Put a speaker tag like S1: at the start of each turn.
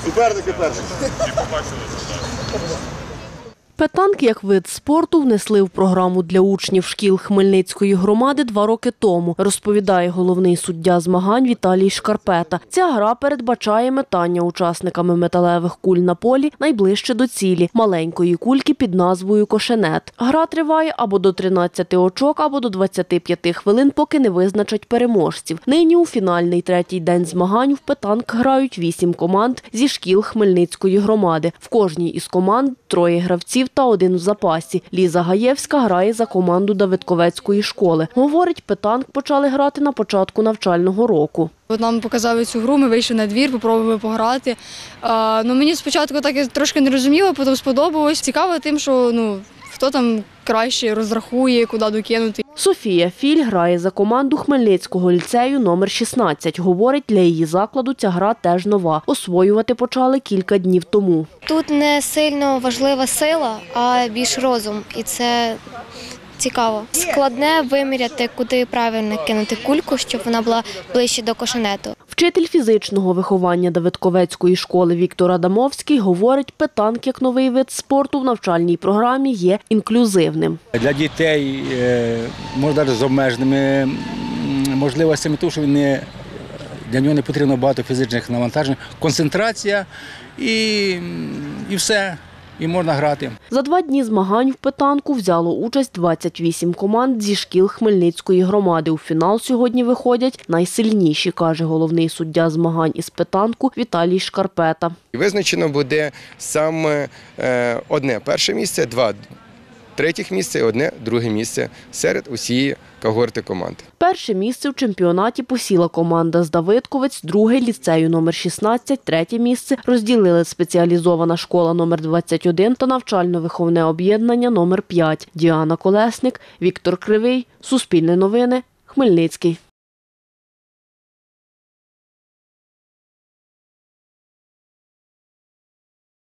S1: Суперники перші.
S2: Петанк як вид спорту внесли в програму для учнів шкіл Хмельницької громади 2 роки тому, розповідає головний суддя змагань Віталій Шкарпета. Ця гра передбачає метання учасниками металевих куль на полі найближче до цілі – маленької кульки під назвою кошенет. Гра триває або до 13 очок, або до 25 хвилин, поки не визначать переможців. Нині у фінальний 3-й день змагань в петанк грають 8 команд зі шкіл Хмельницької громади. В кожній із команд 3 гравців та 1 в запасі. Ліза Гаєвська грає за команду Давидковецької школи. Говорить, петанк почали грати на початку навчального року.
S3: Нам показали цю гру, ми вийшли на двір, спробували пограти. Мені спочатку так трошки не розуміло, потім сподобалось. Цікаво тим, що хто там краще розрахує, куди докинути.
S2: Софія Філь грає за команду Хмельницького ліцею номер 16. Говорить, для її закладу ця гра теж нова. Освоювати почали кілька днів тому.
S4: Тут не сильно важлива сила, а більш розум. І це цікаво. Складне виміряти, куди правильно кинути кульку, щоб вона була ближче до кошенету.
S2: Вчитель фізичного виховання Давидковецької школи Віктор Адамовський говорить, петанк як новий вид спорту в навчальній програмі є інклюзивним.
S5: Для дітей, можна навіть з обмеженими можливостями, тому що для нього не потрібно багато фізичних навантажень, концентрація і все. І можна грати.
S2: За 2 дні змагань в петанку взяло участь 28 команд зі шкіл Хмельницької громади. У фінал сьогодні виходять найсильніші, каже головний суддя змагань із петанку Віталій Шкарпета.
S6: Визначено буде саме 1 перше місце, 2 третіх місця і 1 друге місце серед усієї когорти команд.
S2: Перше місце в чемпіонаті посіла команда з Давидковець, друге – ліцею номер 16, третє місце розділили спеціалізована школа номер 21 та навчально-виховне об'єднання номер 5. Діана Колесник, Віктор Кривий, Суспільне новини, Хмельницький.